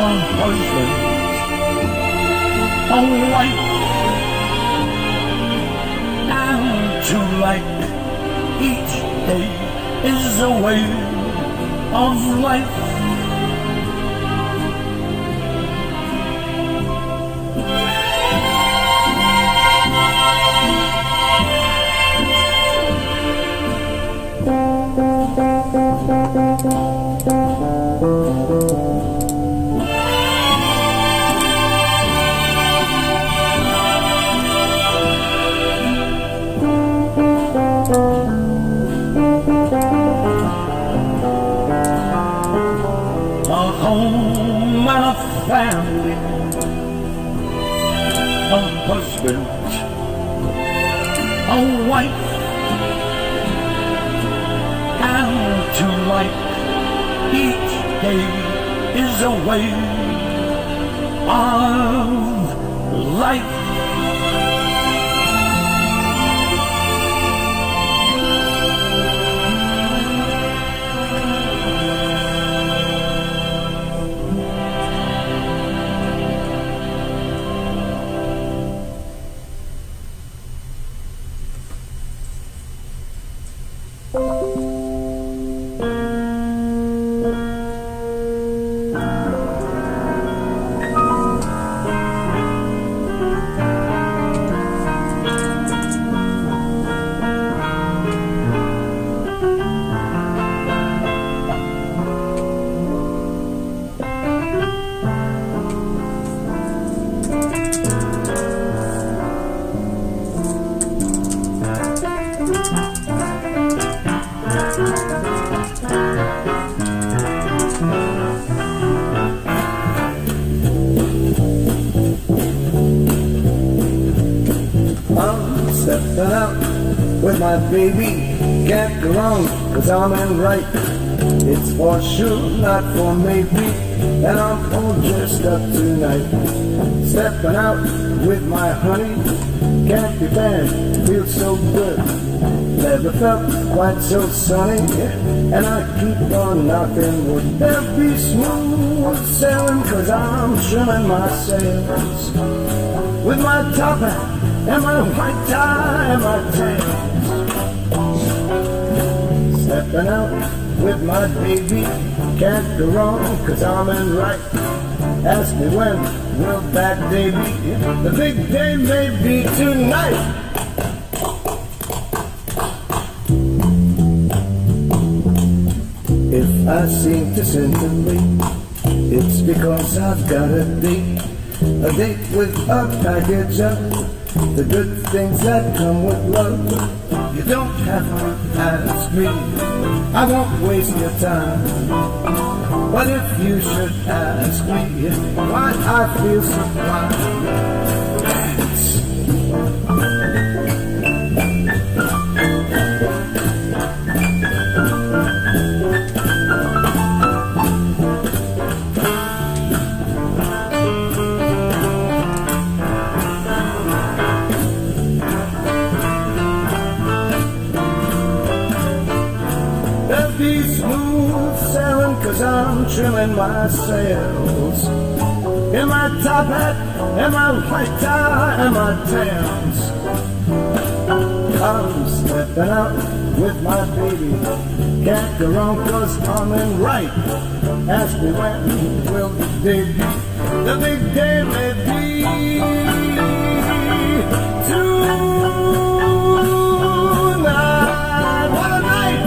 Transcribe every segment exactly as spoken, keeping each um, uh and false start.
a husband, a wife, and to like each day is a way of life. A home and a family, a husband, a wife, and to like each day is a way of life. Stepping out with my baby, can't go wrong, cause I'm in right. It's for sure, not for maybe, and I'm all dressed up tonight. Stepping out with my honey, can't be bad, feels so good. Never felt quite so sunny, and I keep on knocking wood. They'll be smooth sailing, cause I'm trimming my sails with my top hat and my white tie and my tail. Stepping out with my baby, can't go wrong, cause I'm in right. Ask me when will that day be? The big day may be tonight. If I seem to scintillate, it's because I've got a date. A date with a package of the good things that come with love. You don't have to ask me, I won't waste your time. But if you should ask me why I feel so fine, dance. Be smooth sailing, cause I'm trimming my sails in my top hat and my white tie and my tails. I'm stepping out with my baby, can't go wrong, cause I'm in right. Ask me when will the day be? The big day may be tonight. What a night!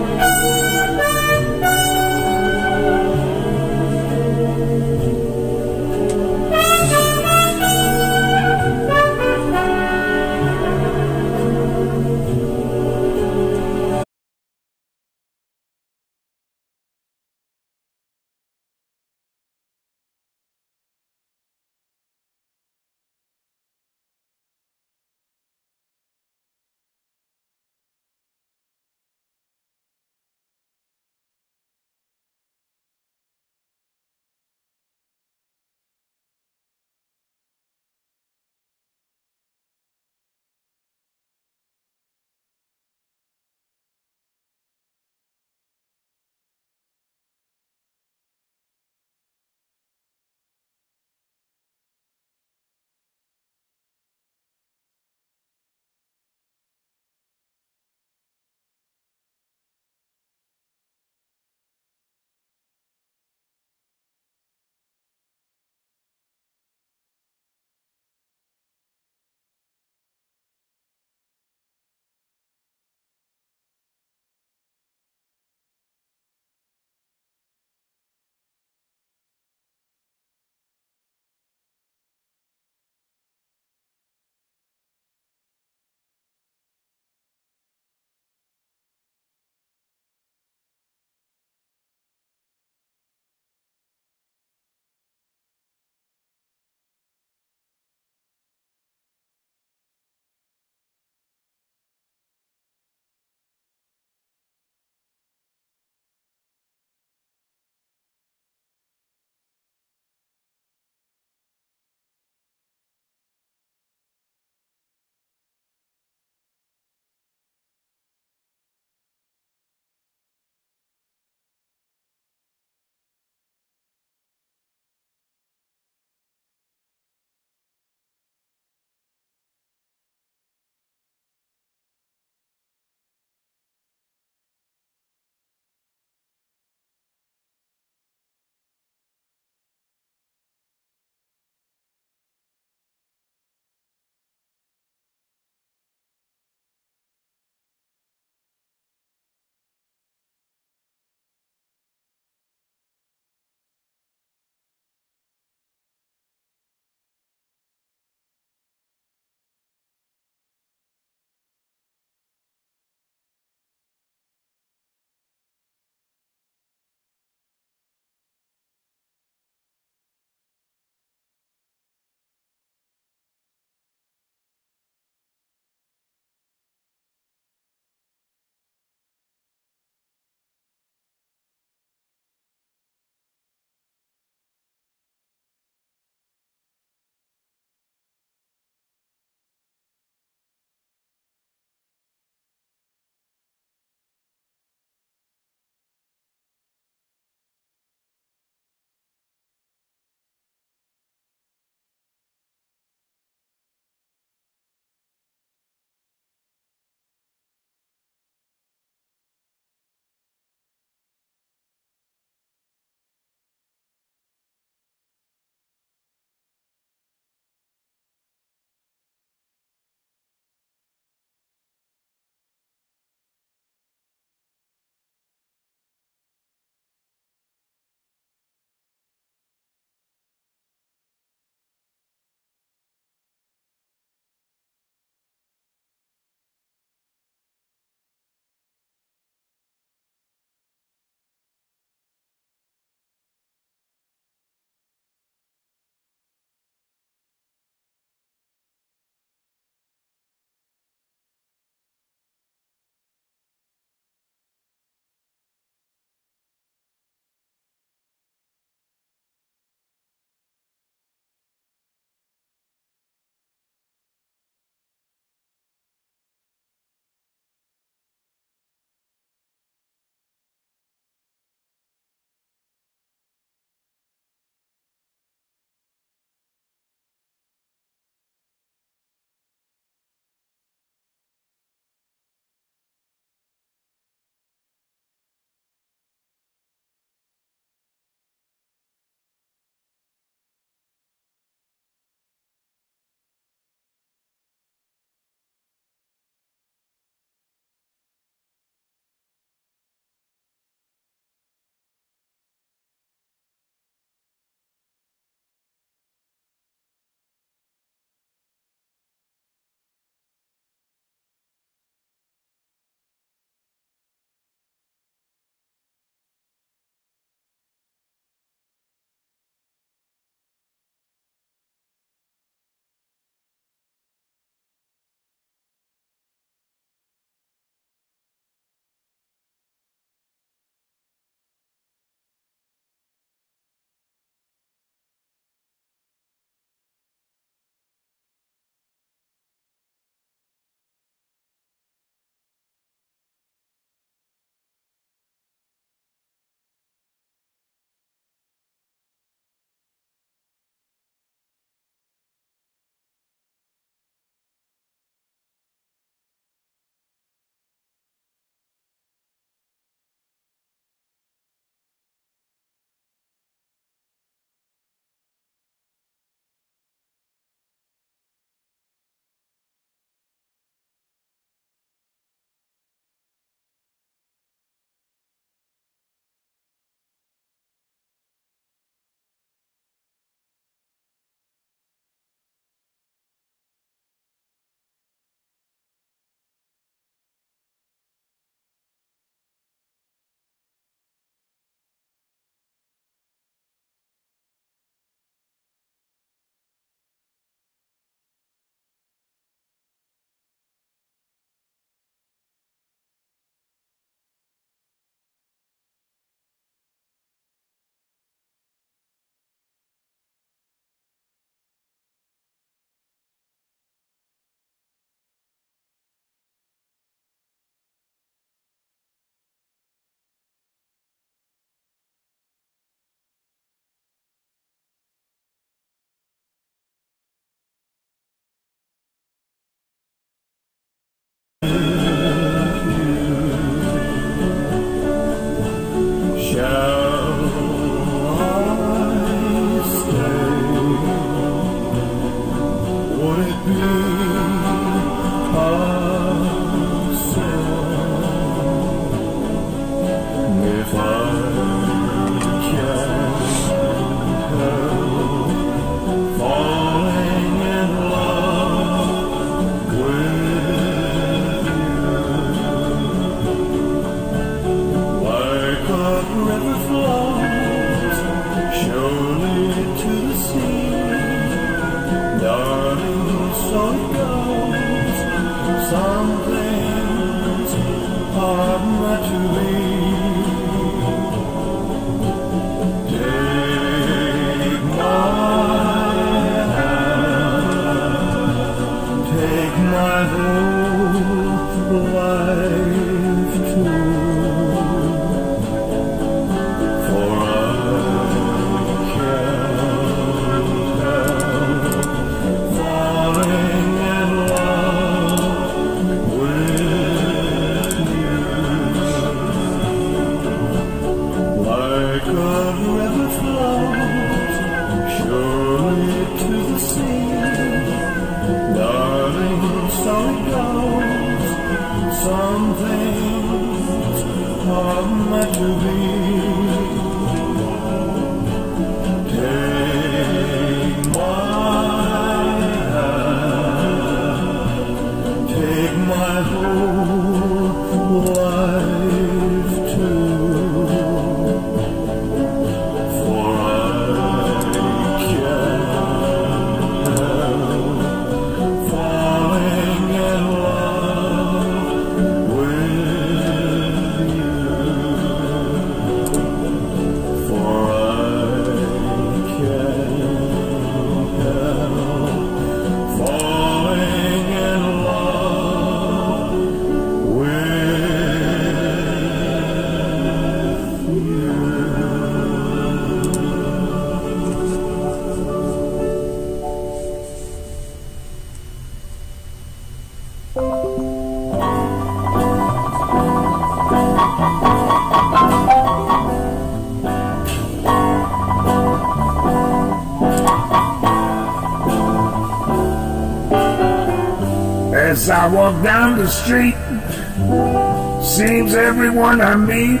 As I walk down the street, seems everyone I meet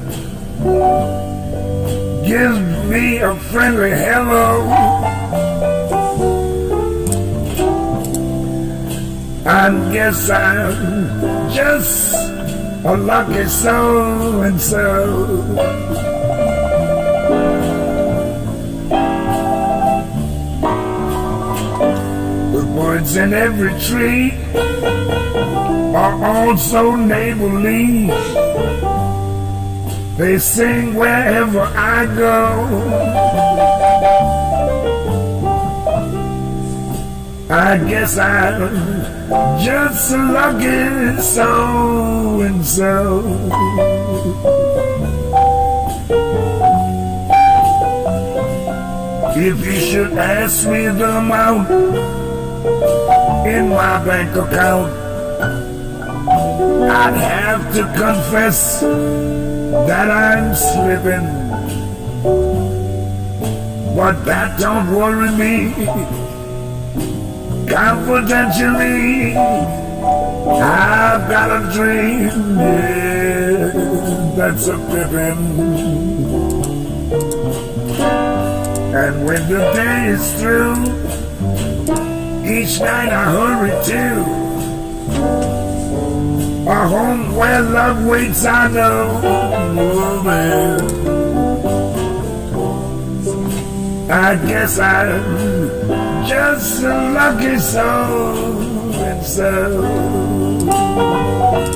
gives me a friendly hello. I guess I'm just a lucky so-and-so. The birds in every tree are also neighborly. They sing wherever I go. I guess I'm just a lucky so-and-so. If you should ask me the amount in my bank account, I'd have to confess that I'm slipping, but that don't worry me. Confidentially, I've got a dream, yeah, that's a pippin'. And when the day is through, each night I hurry to a home where love waits, I know, oh man. I guess I'm just a lucky so-and-so.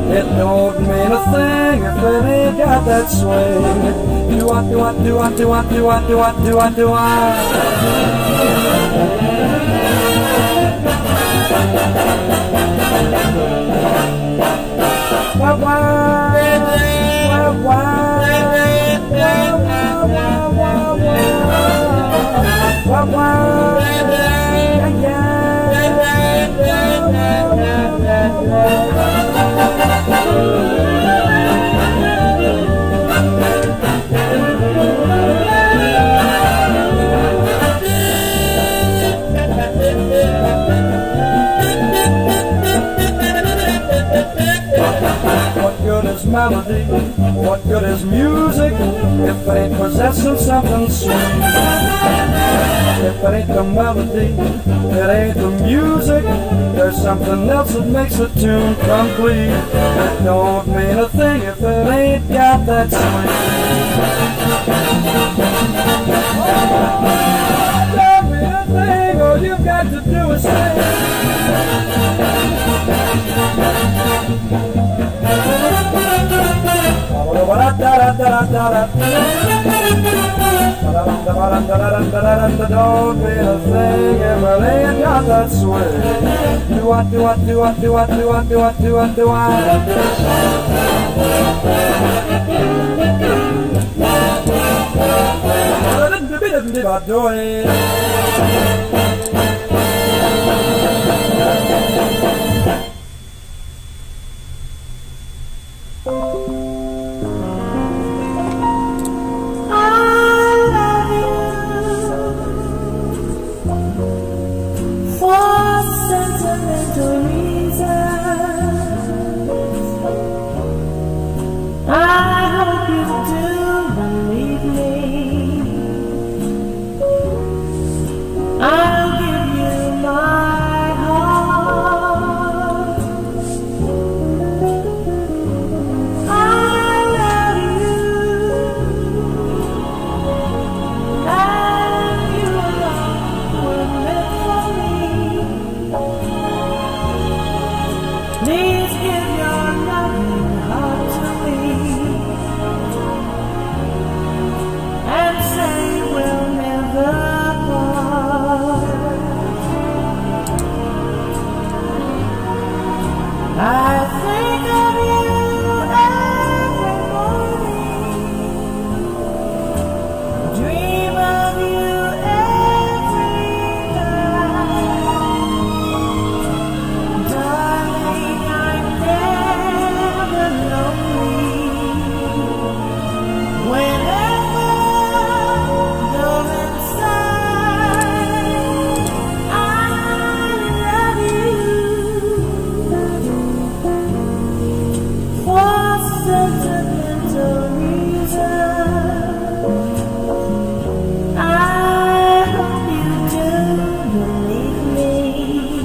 It don't mean a thing if it ain't got that swing. Do I, do I, do I, do I, do I, do I, do I, do I? Wah, wah, wah, wah, wah, wah, wah, wah, wah, yeah, yeah. What good is melody? What good is music if it ain't possessing something sweet? If it ain't the melody, it ain't the music. There's something else that makes the tune complete. It don't mean a thing if it ain't got that swing. It don't mean a thing, all you've got to do is sing. Don't be a thing if it ain't got that swing. Do I, do I, do I, do I, do I, do I, do I, do I? Do it. Please give your loving heart to me and say we'll never part. I think of you every morning, dream of you every night. Darling, I'm never lonely. Whenever you're inside, I love you. For sentimental reasons, I hope you do believe me.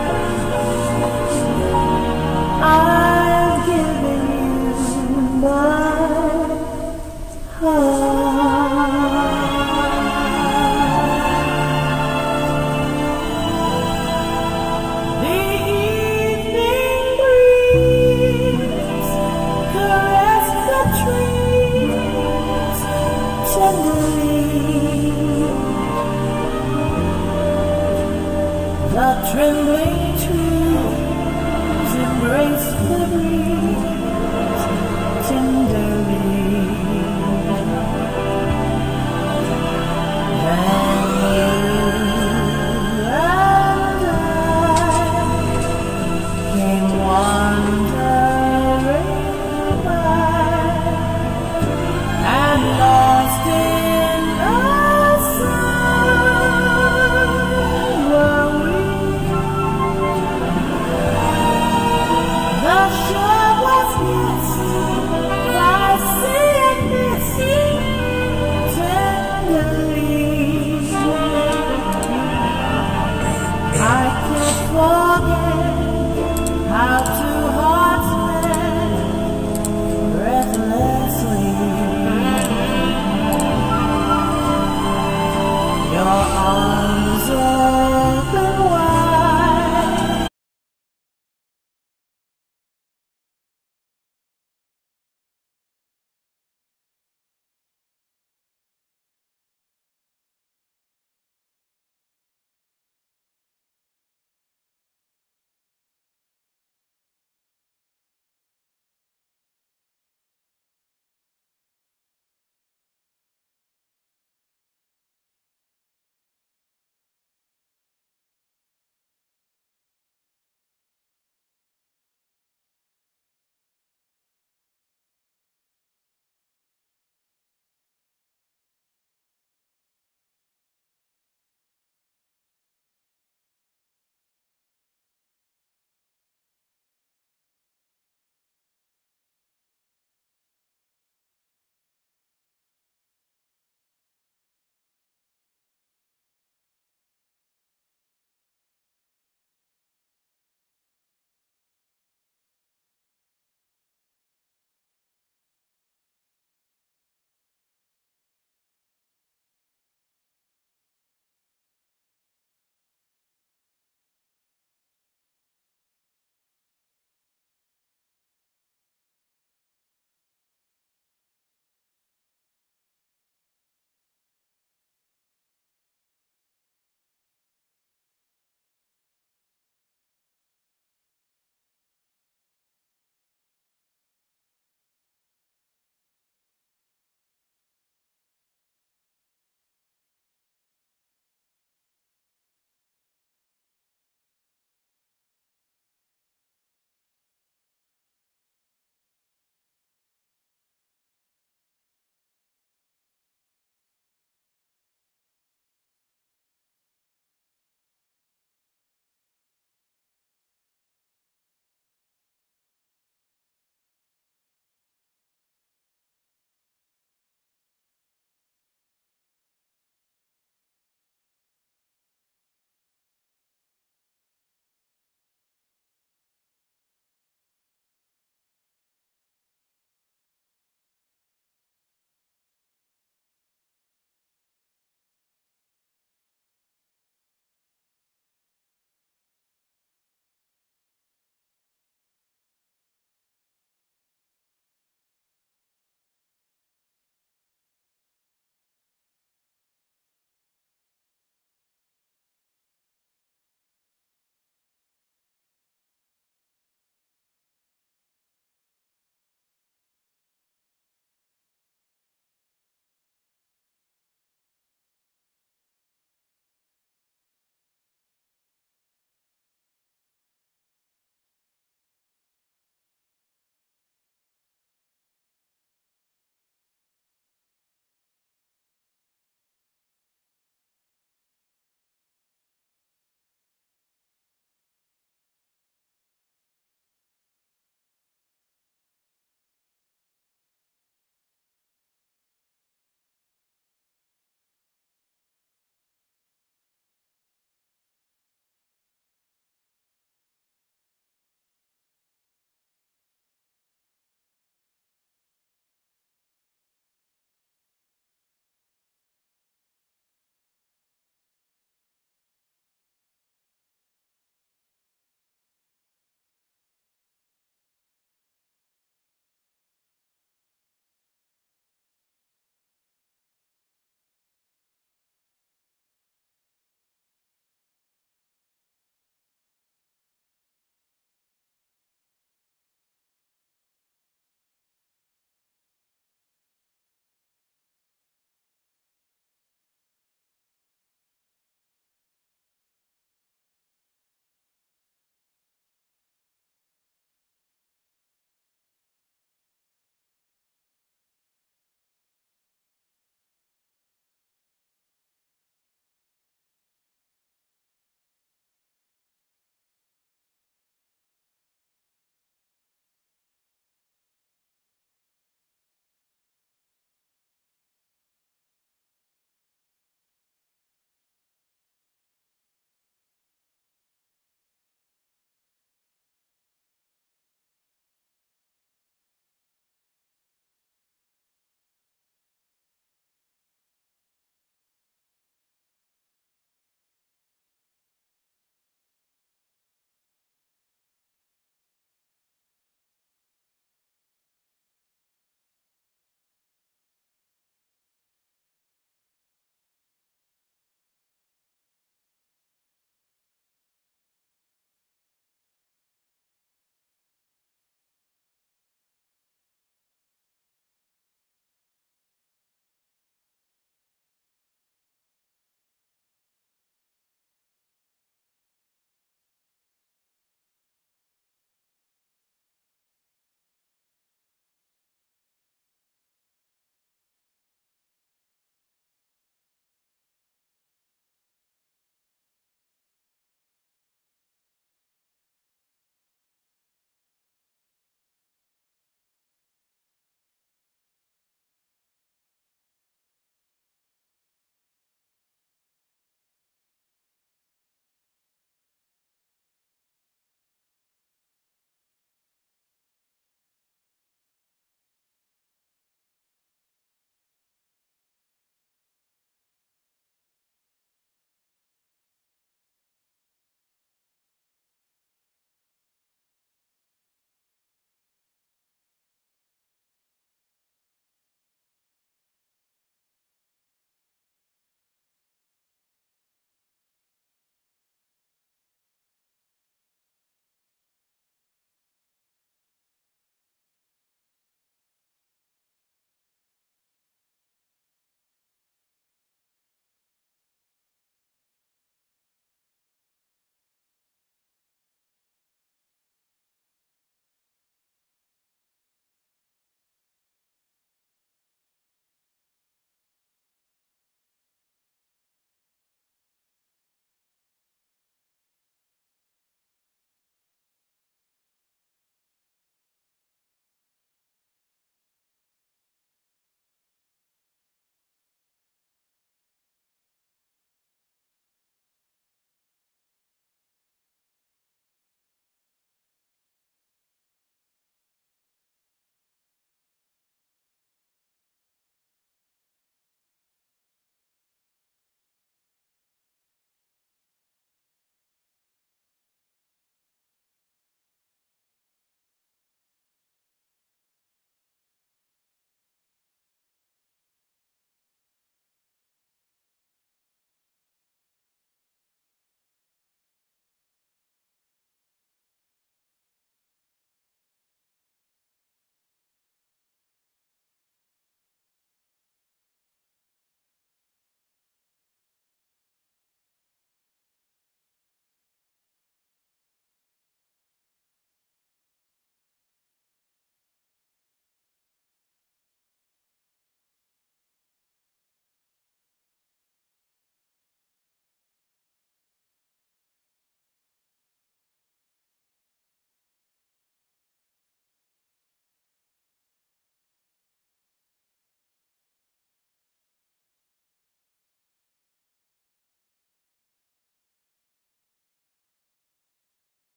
I'm giving you my heart. The evening breeze caress the trees tenderly. The trembling trees embrace the breeze tenderly. And you and I came wandering by and lost in the sun were we. The shore was kissed by sea and mist tenderly. I can't forget how two hearts met breathlessly. Your arms open wide.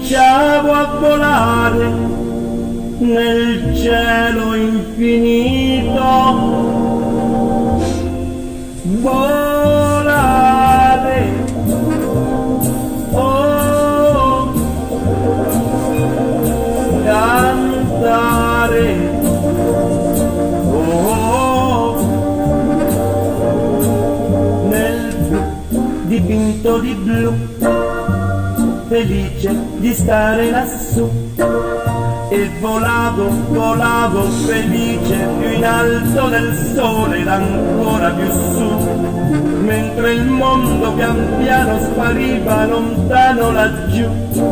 cominciavo a volare nel cielo infinito, volare, oh, cantare, oh, nel blu dipinto di blu, felice di stare lassù. E volavo, volavo felice più in alto del sole ed ancora più su, mentre il mondo pian piano spariva lontano laggiù.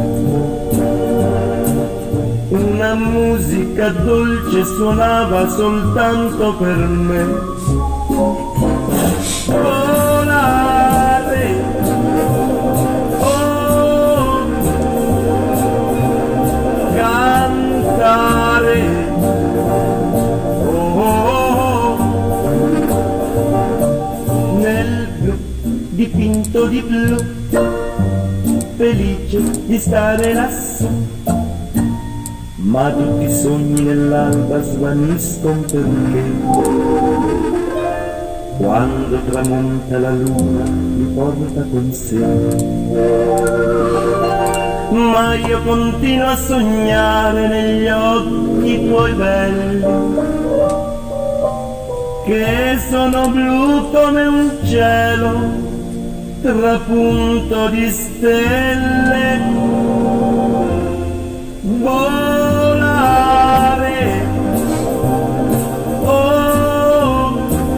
Una musica dolce suonava soltanto per me. Volare, oh, cantare, oh, oh, nel blu dipinto di blu, felice di stare lassù. Ma tutti i sogni nell'alba svaniscono perché quando tramonta la luna mi porta con sé. Ma io continuo a sognare negli occhi tuoi belli, che sono blu come un cielo trapunto di stelle. Volare, oh,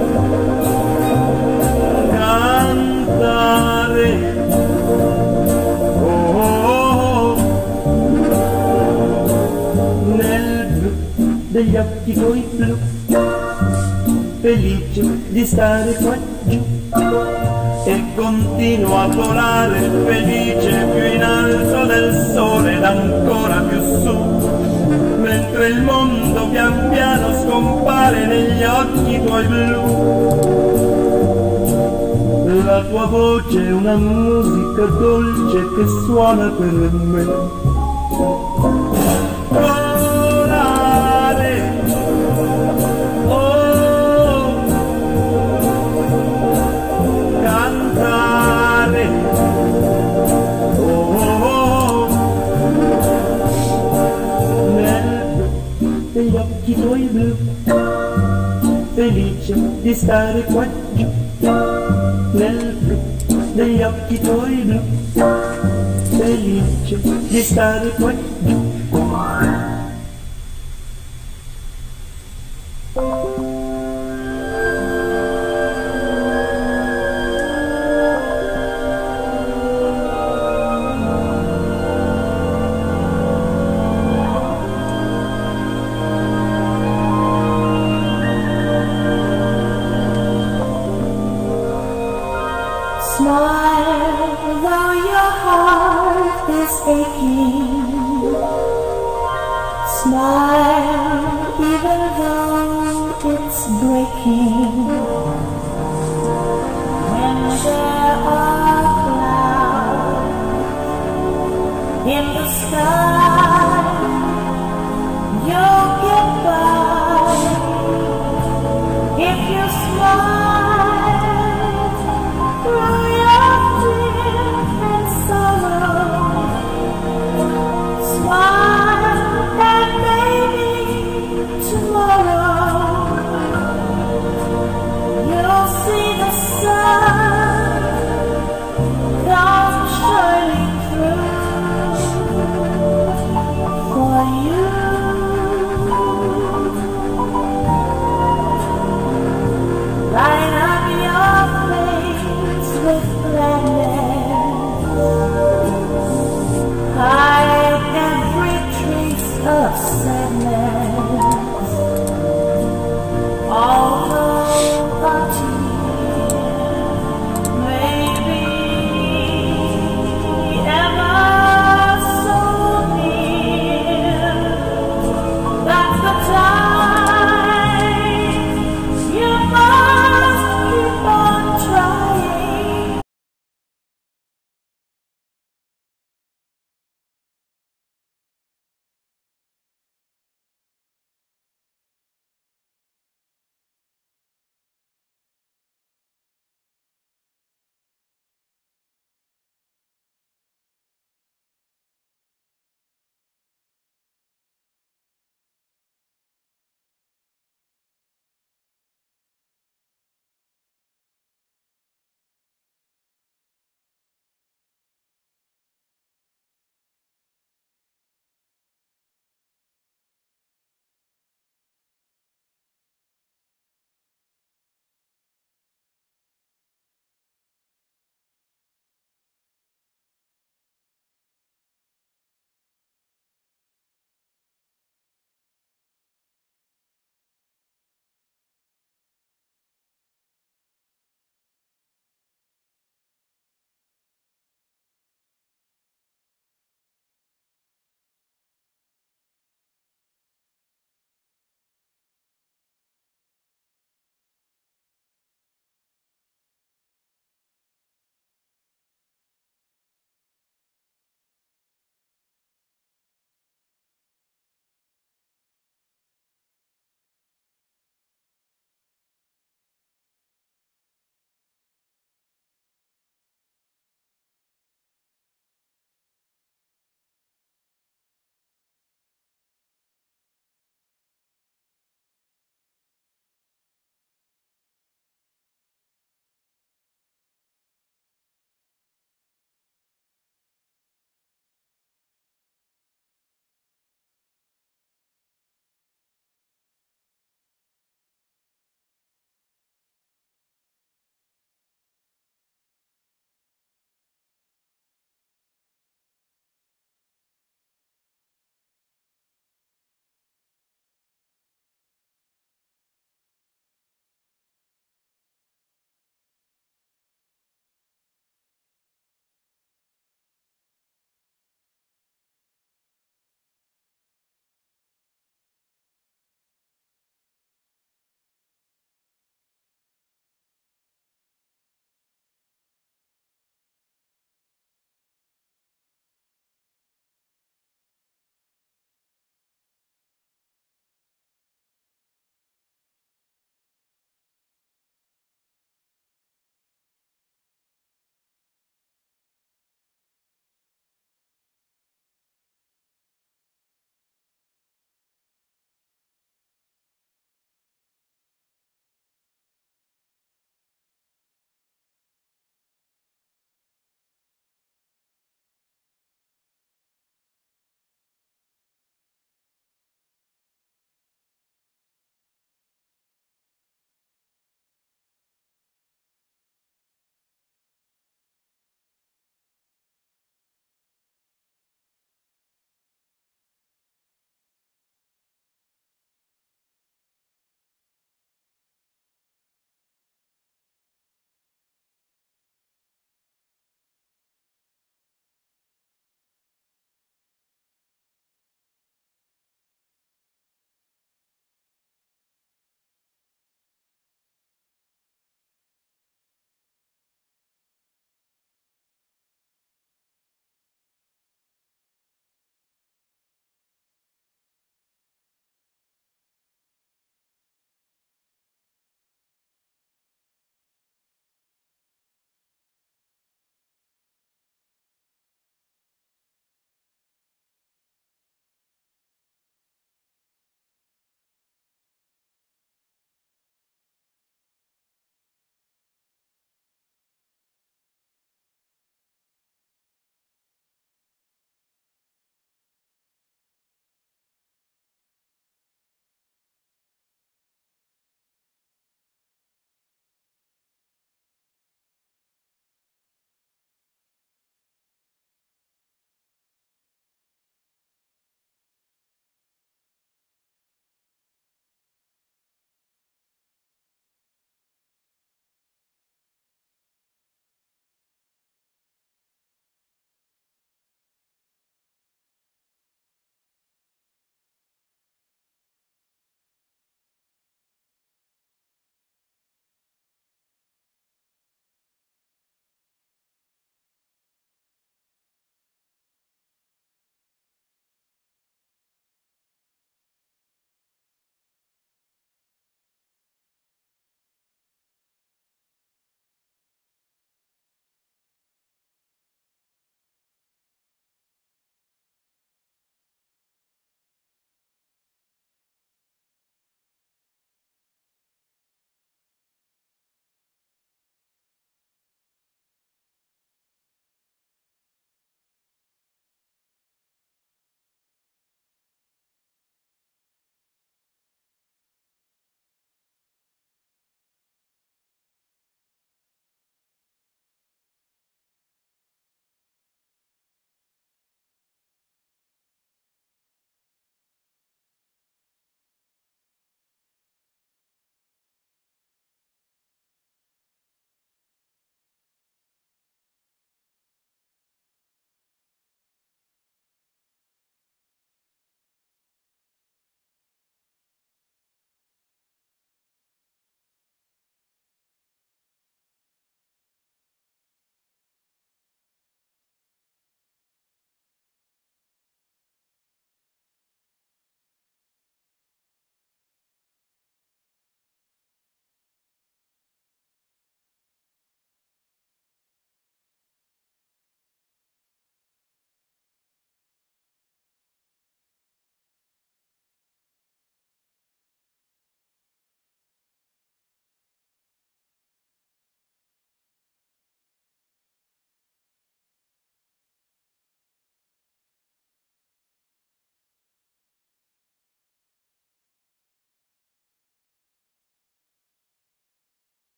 cantare, oh, nel blu degli occhi tuoi blu, felice di stare qua giù. E continuo a volare felice più in alto del sole ed ancora più su, mentre il mondo pian piano scompare negli occhi tuoi blu. La tua voce è una musica dolce che suona per me. Volare, oh, cantare, oh, nel blu degli occhi tuoi blu, felice di stare qua giù. Nel blu degli occhi tuoi blu, felice di stare qua giù. Smile, though your heart is aching. Smile, even though it's breaking. When there are clouds in the sky, you'll get by if you smile. Right.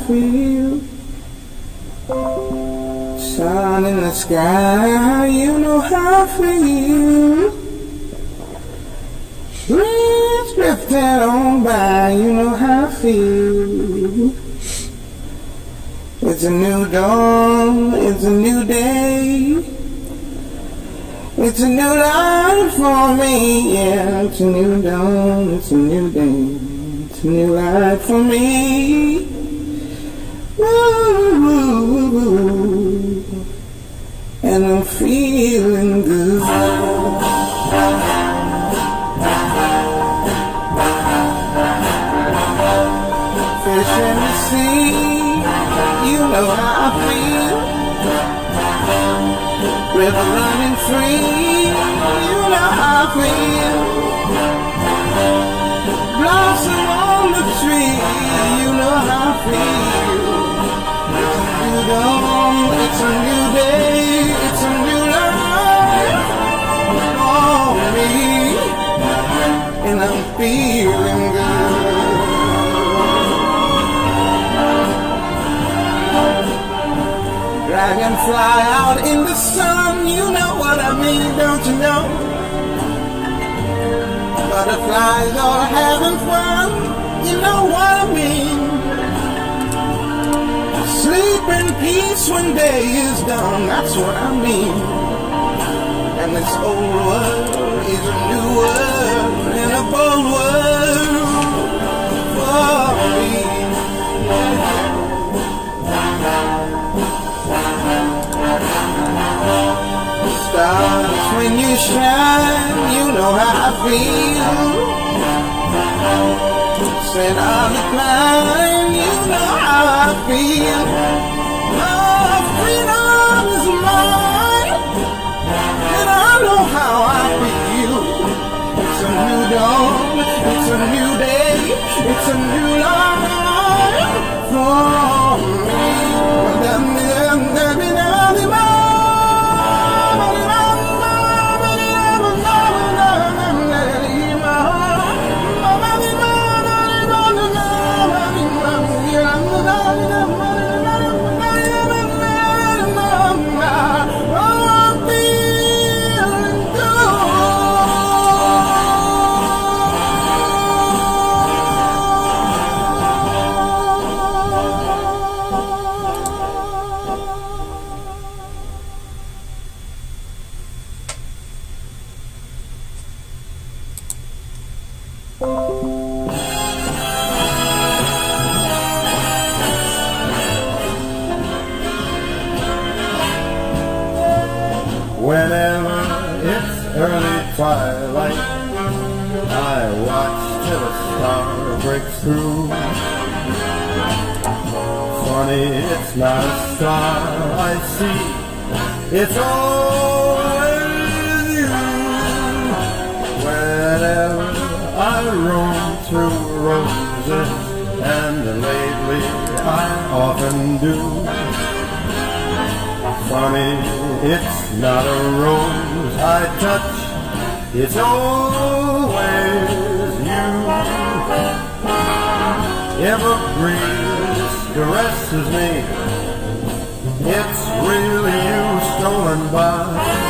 feel. Sun in the sky, you know how I feel. Breeze drifting on by, you know how I feel. It's a new dawn, it's a new day. It's a new life for me, yeah. It's a new dawn, it's a new day. It's a new life for me. Woo, and I'm feeling good. Fish in the sea, you know how I feel. River running free, you know how I feel. Blossom on the tree, you know how I feel. It's a new dawn, it's a new day, it's a new life for me, and I'm feeling good. Dragonfly out in the sun, you know what I mean, don't you know? Butterflies are having fun, you know what I mean. Sleep in peace when day is done, that's what I mean. And this old world is a new world, and a bold world for me. Stars, when you shine, you know how I feel. Said on the climb, you know how I feel. Oh, freedom is mine, and I know how I feel. It's a new dawn, it's a new day, it's a new life for me. Whenever it's early twilight, I watch till a star breaks through. Funny, it's not a star I see, it's always you. Whenever I roam through roses, and lately I often do. Funny, it's not a rose I touch, it's always you. If a breeze caresses me, it's really you stolen by.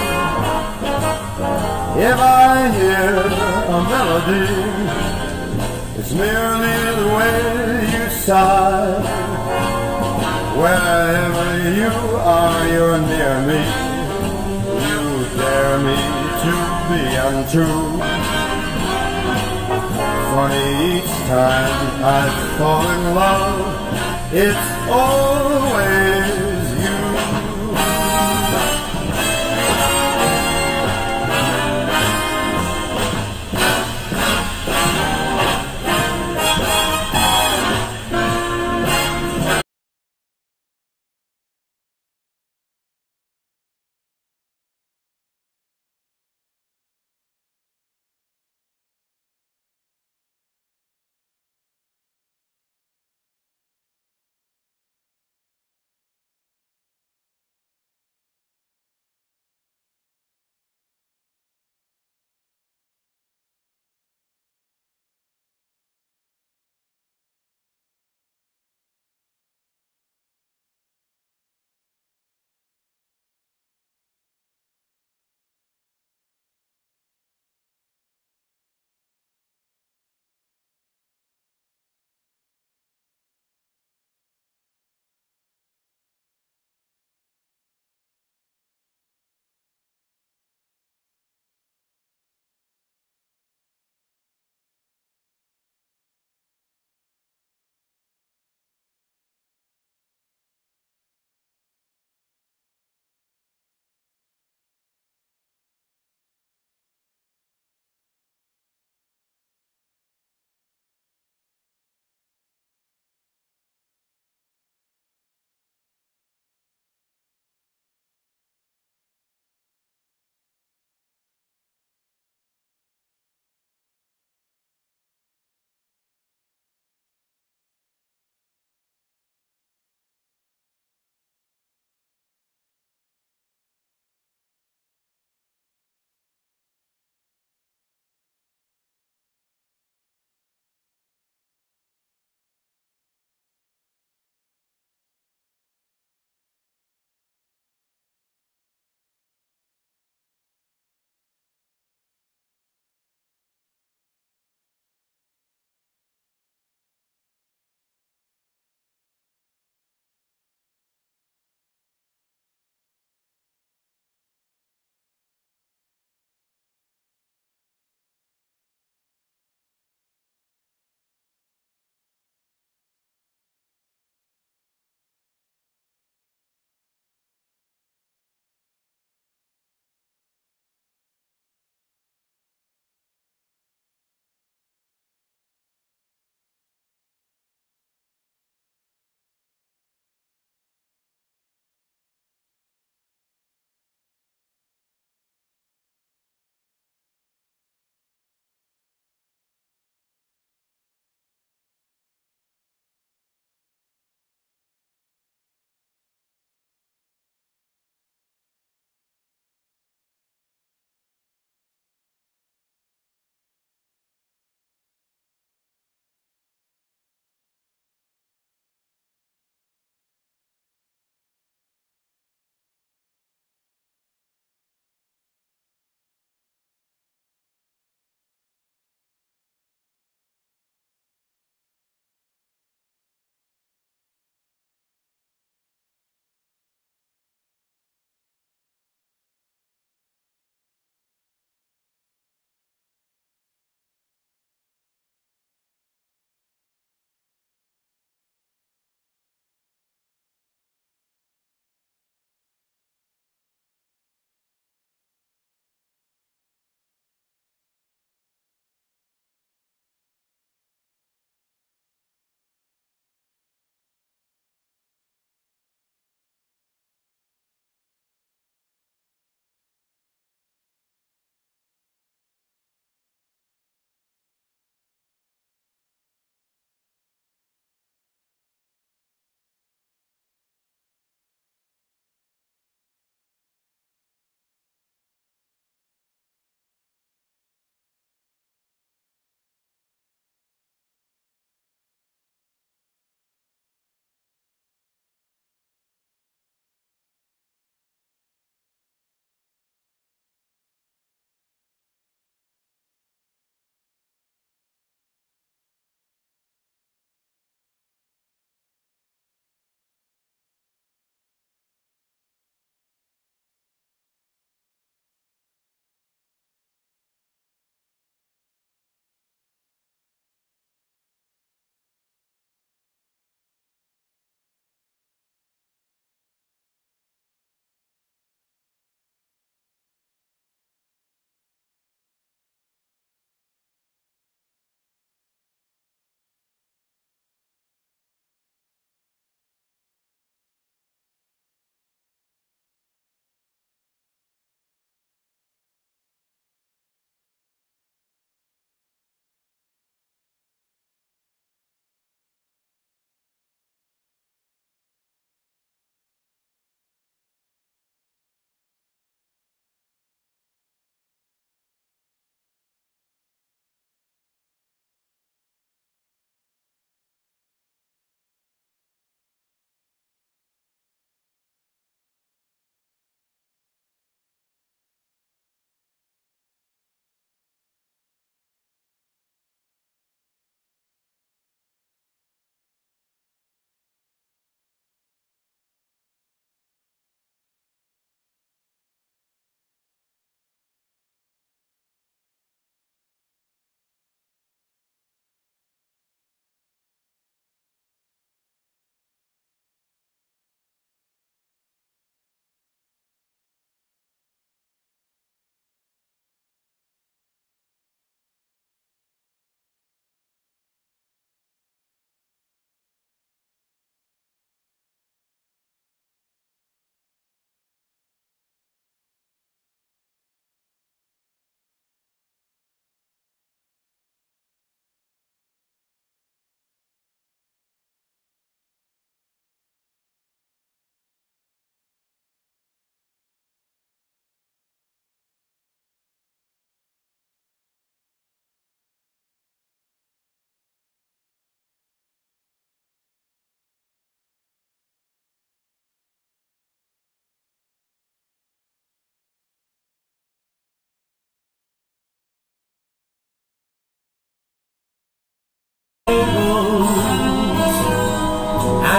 If I hear a melody, it's merely the way you sigh. Wherever you are, you're near me. You dare me to be untrue. Funny, each time I fall in love, it's always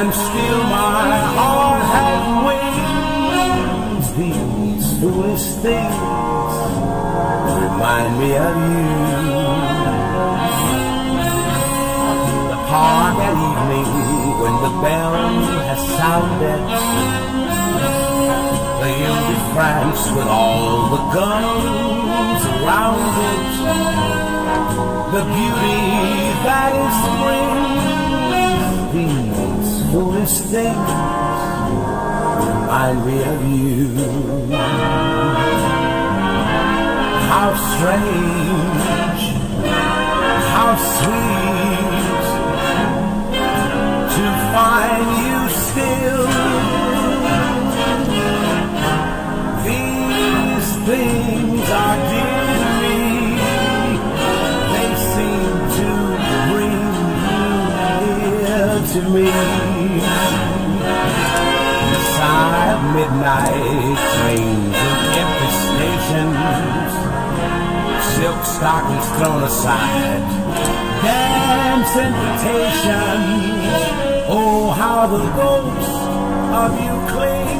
and still my heart has wings. These foolish things remind me of you. The park at evening when the bell has sounded, the empty France with all the guns around it, the beauty that is spring. These foolish things remind me of you. How strange, how sweet to find you still. These things are dear to me. They seem to bring you near to me. The sigh of midnight trains and empty stations, silk stockings thrown aside, dance invitations. Oh, how the ghosts of you cling.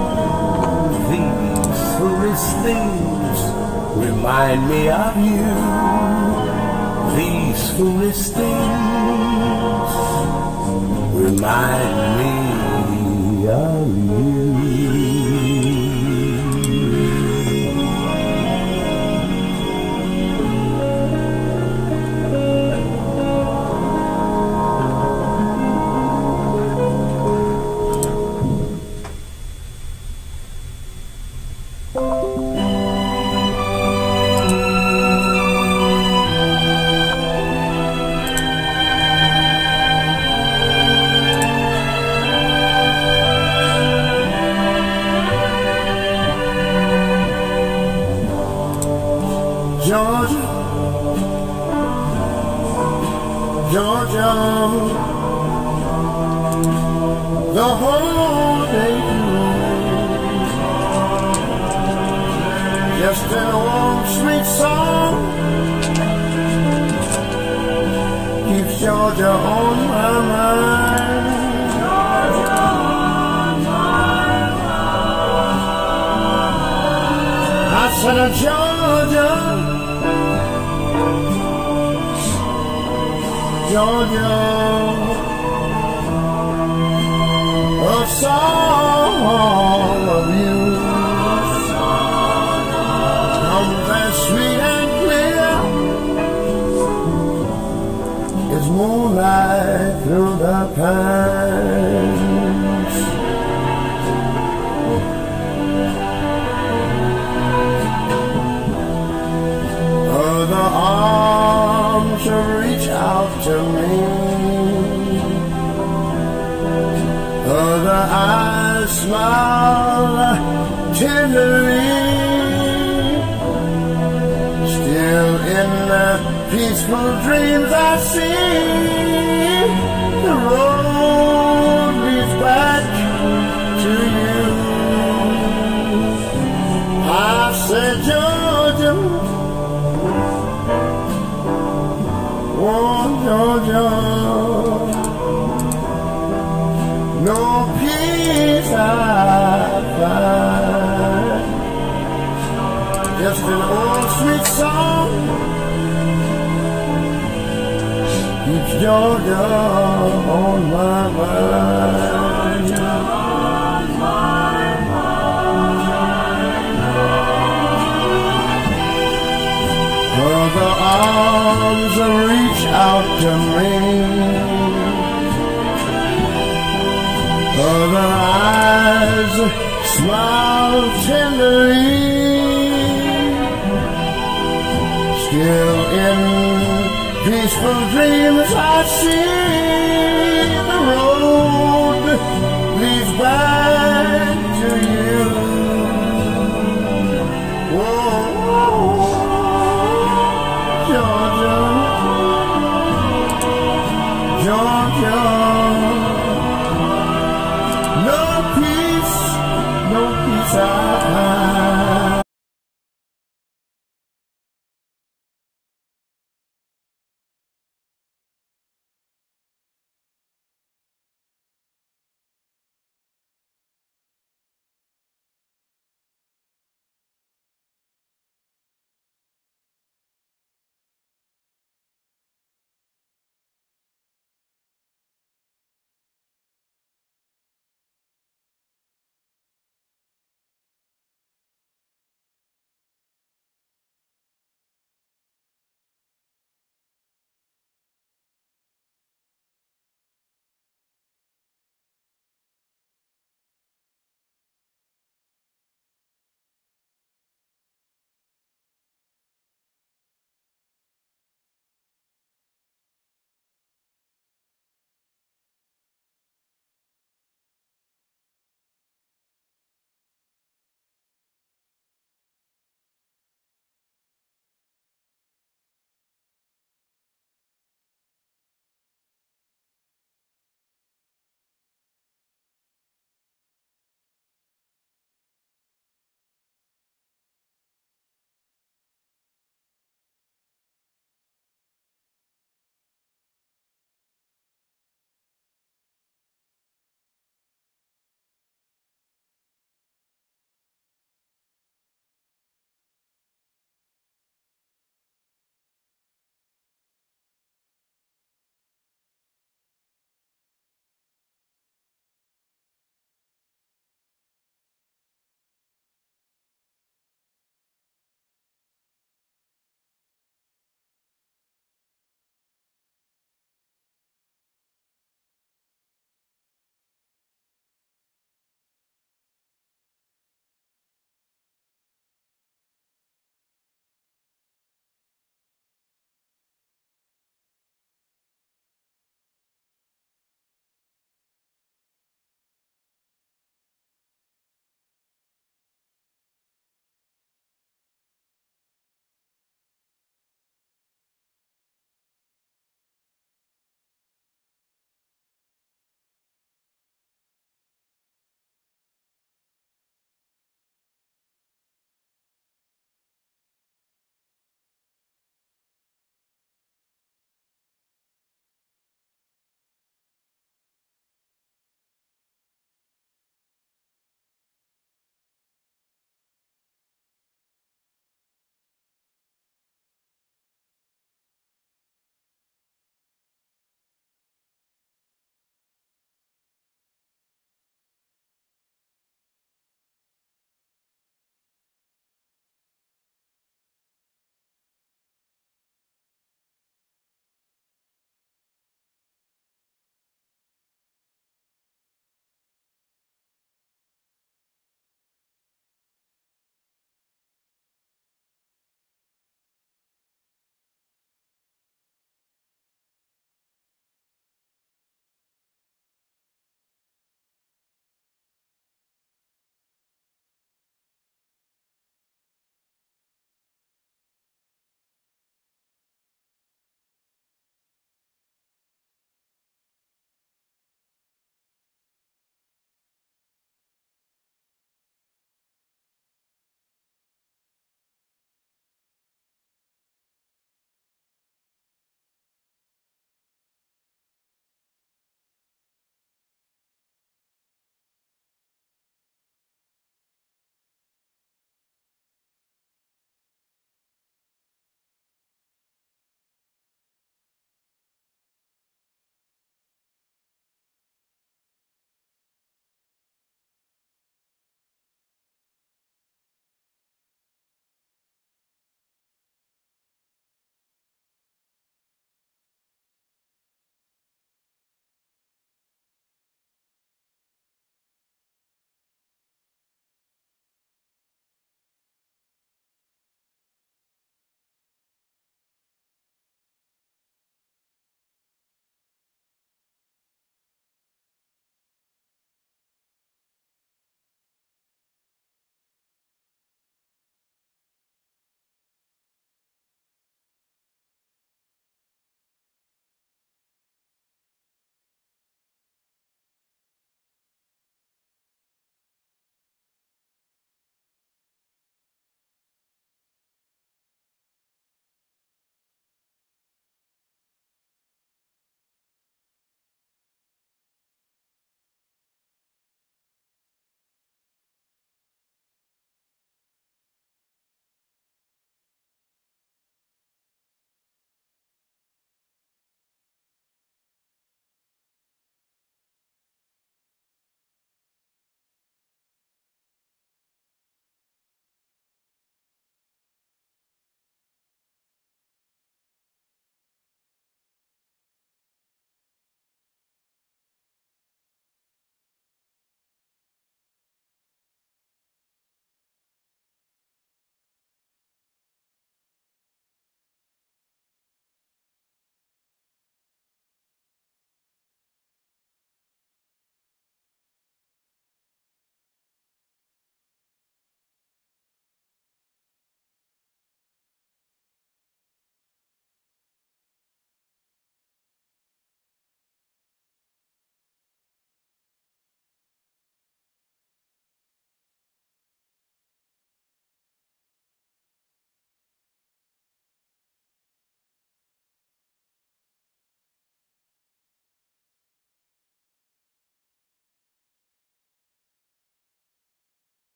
These foolish things remind me of you. These foolish things remind me of you. Georgia, Georgia, the whole day through, just an old sweet song keeps Georgia on my mind. Georgia on my mind. I said, Georgia, Georgia, a song of you comes as sweet and clear as moonlight through the pines. Other arms reach out to me, other eyes smile tenderly. Still in the peaceful dreams I see, the road leads back to you. I said, Georgia, oh, Georgia, no peace I find, just an old sweet song keeps Georgia on my mind. Other arms reach out to me, other eyes smile tenderly. Still in peaceful dreams I see the road leads back to you. Whoa, Georgia, Georgia, no peace, no peace I find.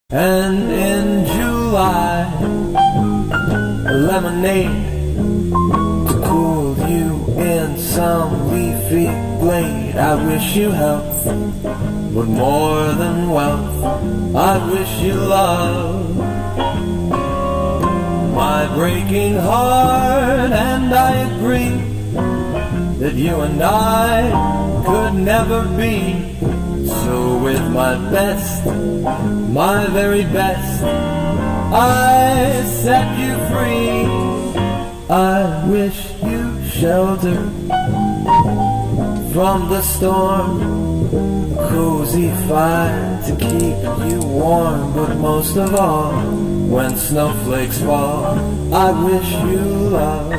And in July, lemonade to cool you in some leafy glade. I wish you health, but more than wealth, I wish you love. My breaking heart, and I agree that you and I could never be. So with my best, my very best, I set you free. I wish you shelter from the storm, a cozy fire to keep you warm. But most of all, when snowflakes fall, I wish you love.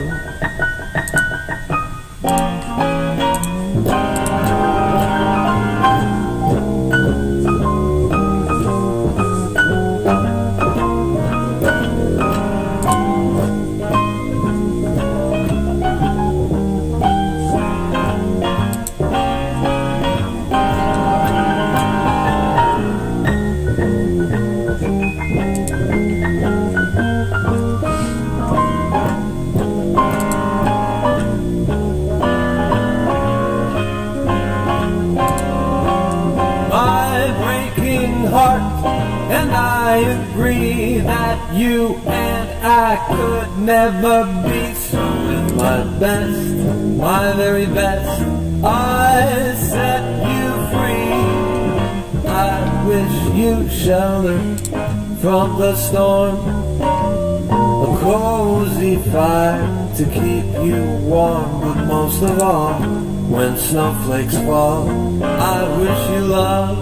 And I agree that you and I could never be. So with my best, my very best, I set you free. I wish you shelter from the storm, a cozy fire to keep you warm. But most of all, when snowflakes fall, I wish you love.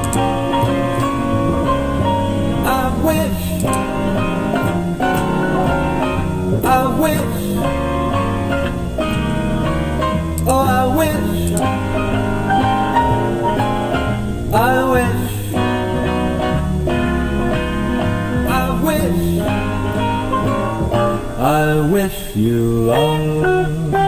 I wish, I wish, oh I wish, I wish, I wish, I wish you love.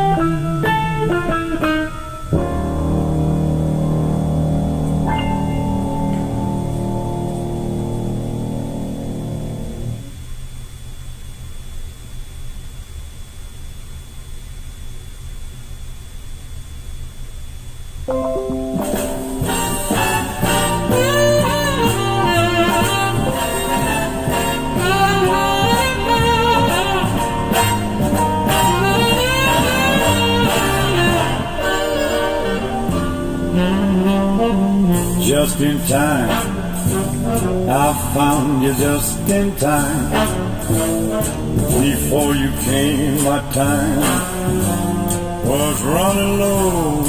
Just in time, I found you just in time. Before you came, my time was running low.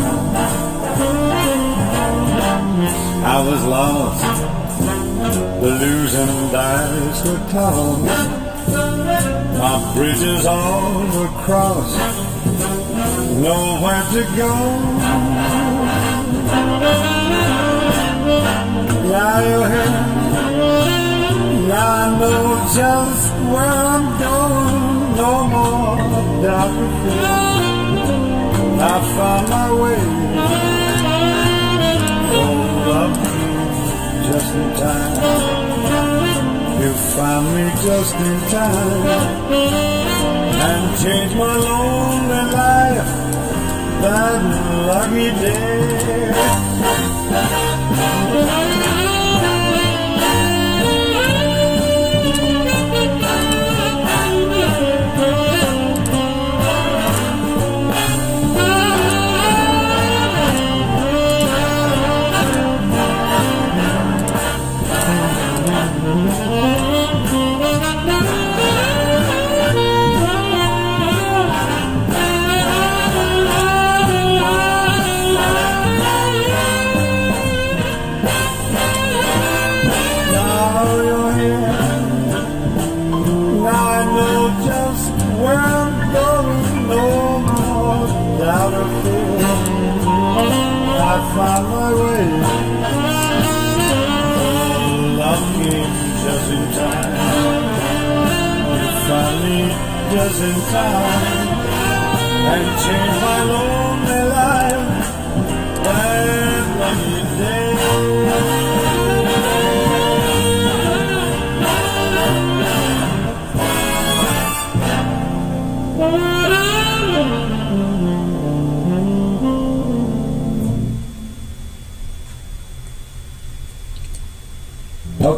I was lost, the losing dice were tossed. My bridges all were crossed, nowhere to go. Yeah, you're here. Yeah, I know just where I'm going. No more doubt or fear. I found my way. Oh, love me just in time. You found me just in time and changed my lonely life that lucky day.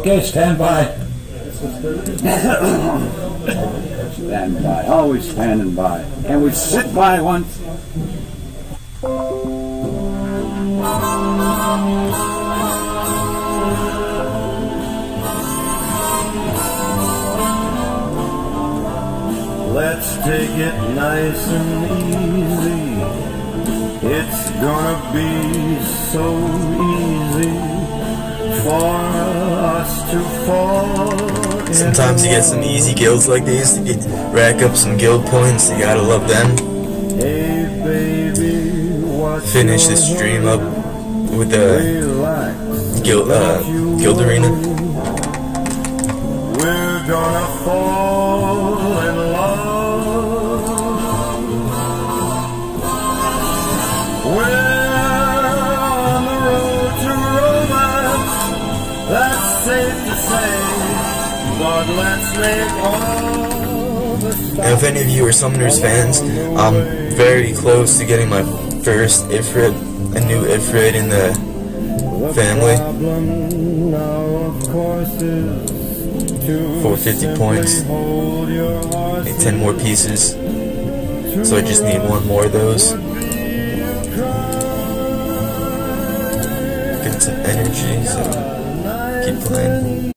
Okay, stand by. Stand by. Always standing by. Can we sit by once? Let's take it nice and easy. It's gonna be so easy for us to fall. Sometimes you get some easy guilds like these to get, rack up some guild points. You gotta love them. Hey baby, what's Finish this stream up with the guild, uh, guild arena. We're gonna fall in love. We're on the road to romance. That's safe to say. But let's make all the And if any of you are Summoners fans, I'm very close to getting my first Ifrit, a new Ifrit in the family. For fifty points. Need ten more pieces. So I just need one more of those. Get some energy, so keep playing.